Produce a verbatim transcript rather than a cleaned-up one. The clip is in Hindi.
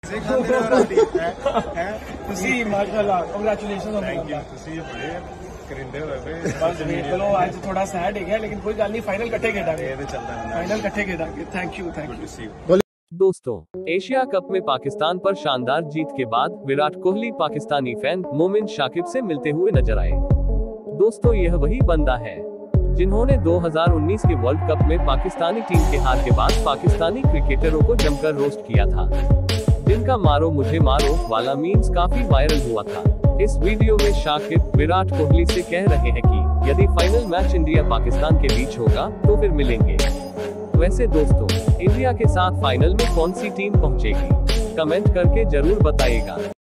ਤੁਸੀਂ ਮਾਸ਼ਾਅੱਲਾ ਕੰਗ੍ਰੈਚੁਲੇਸ਼ਨ ਹੋ थैंक यू ਤੁਸੀਂ ਬੜੇ ਕਰਿੰਦੇ ਹੋਏ ਵੇ ਬਸ ਵੇਖ ਲਓ ਅੱਜ ਥੋੜਾ ਸੈਡ ਹੈ ਲੇਕਿन कोई गल नहीं फाइनल इकट्ठे खेडांगे ਇਹ ਤੇ ਚੱਲਦਾ ਰਹਿੰਦਾ फाइनल इकट्ठे खेडांगे थैंक यू थैंक यू दोस्तों, एशिया कप में पाकिस्तान पर शानदार जीत के बाद विराट कोहली पाकिस्तानी फैन मोमिन शाकिब से मिलते हुए नजर आए। दोस्तों, यह वही बंदा है जिन्होंने दो हज़ार उन्नीस के वर्ल्ड कप में पाकिस्तानी टीम के हार के बाद पाकिस्तानी क्रिकेटरों को जमकर रोस्ट किया था, जिनका मारो मुझे मारो वाला मीम्स काफी वायरल हुआ था। इस वीडियो में शाकिब विराट कोहली से कह रहे हैं कि यदि फाइनल मैच इंडिया पाकिस्तान के बीच होगा तो फिर मिलेंगे। वैसे दोस्तों, इंडिया के साथ फाइनल में कौन सी टीम पहुंचेगी, कमेंट करके जरूर बताइएगा।